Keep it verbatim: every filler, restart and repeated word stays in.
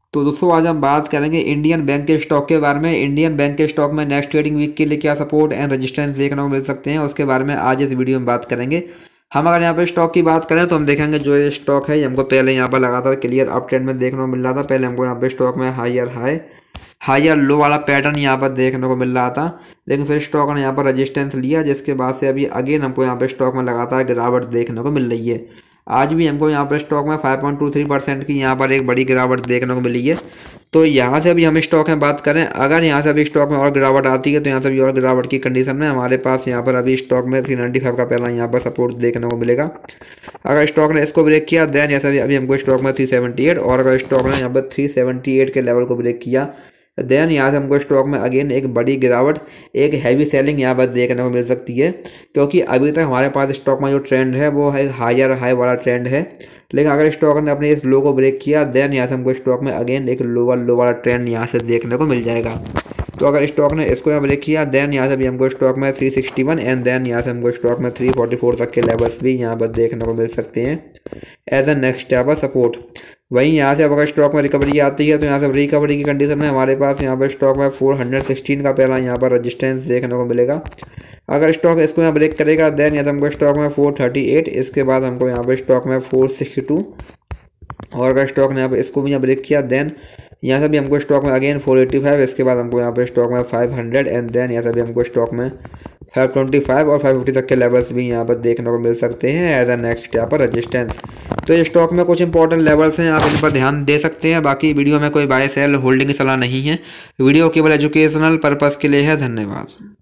तो दोस्तों आज हम बात करेंगे इंडियन बैंक के स्टॉक के बारे में। इंडियन बैंक के स्टॉक में नेक्स्ट ट्रेडिंग वीक के लिए क्या सपोर्ट एंड रेजिस्टेंस देखने को मिल सकते हैं, उसके बारे में आज इस वीडियो में बात करेंगे। हम अगर यहाँ पे स्टॉक की बात करें तो हम देखेंगे जो ये स्टॉक है हमको पहले यहाँ पर लगातार क्लियर अप ट्रेंड में देखने को मिल रहा था। पहले हमको यहाँ पे स्टॉक में हायर हाई हायर लो वाला पैटर्न यहाँ पर देखने को मिल रहा था, लेकिन फिर स्टॉक ने यहाँ पर रेजिस्टेंस लिया, जिसके बाद से अभी अगेन हमको यहाँ पे स्टॉक में लगातार गिरावट देखने को मिल रही है। आज भी हमको यहाँ पर स्टॉक में five point two three percent की यहाँ पर एक बड़ी गिरावट देखने को मिली है। तो यहाँ से अभी हम स्टॉक में बात करें, अगर यहाँ से अभी स्टॉक में और गिरावट आती है तो यहाँ से भी और गिरावट की कंडीशन में हमारे पास यहाँ पर अभी स्टॉक में थ्री नाइन्टी फाइव का पहला यहाँ पर सपोर्ट देखने को मिलेगा। अगर स्टॉक ने इसको ब्रेक किया देन यहाँ से अभी हमको स्टॉक में थ्री सेवेंटी एट, और अगर स्टॉक ने यहाँ पर थ्री सेवेंटी एट के लेवल को ब्रेक किया देन यहाँ से हमको स्टॉक में अगेन एक बड़ी गिरावट, एक हैवी सेलिंग यहाँ पर देखने को मिल सकती है, क्योंकि अभी तक हमारे पास स्टॉक में जो ट्रेंड है वो है हायर हाई वाला ट्रेंड है। लेकिन अगर स्टॉक ने अपने इस लो को ब्रेक किया देन यहाँ से हमको स्टॉक में अगेन एक लोअर लो वाला ट्रेंड यहाँ से देखने को मिल जाएगा। तो अगर स्टॉक ने इसको यहाँ ब्रेक किया देन यहाँ से भी हमको स्टॉक में three sixty one and then यहाँ से हमको स्टॉक में थ्री फोर्टी फोर तक के लेवल्स भी यहाँ पर देखने को मिल सकते हैं as a next step of support. वहीं यहाँ से अब अगर स्टॉक में रिकवरी आती है तो यहाँ से रिकवरी की कंडीशन में हमारे पास यहाँ पर स्टॉक में फोर हंड्रेड सिक्सटीन का पहला यहाँ पर रेजिस्टेंस देखने को मिलेगा। अगर स्टॉक इसको यहाँ ब्रेक करेगा देन यहाँ से हमको स्टॉक में फोर थर्टी एट, इसके बाद हमको यहाँ पर स्टॉक में फोर सिक्सटी टू, और अगर स्टॉक ने यहाँ पर इसको भी यहाँ ब्रेक किया देन यहाँ से भी हमको स्टॉक में अगेन फोर एटी फाइव, इसके बाद हमको यहाँ पर स्टॉक में फाइव हंड्रेड एंड देन यहाँ से भी हमको स्टॉक में फाइव ट्वेंटी फाइव और फाइव फिफ्टी तक के लेवल्स भी यहाँ पर देखने को मिल सकते हैं एज अ नेक्स्ट यहाँ पर रेजिस्टेंस। तो ये स्टॉक में कुछ इंपॉर्टेंट लेवल्स हैं, आप इन पर ध्यान दे सकते हैं। बाकी वीडियो में कोई बाय सेल होल्डिंग की सलाह नहीं है, वीडियो केवल एजुकेशनल पर्पज़ के लिए है। धन्यवाद।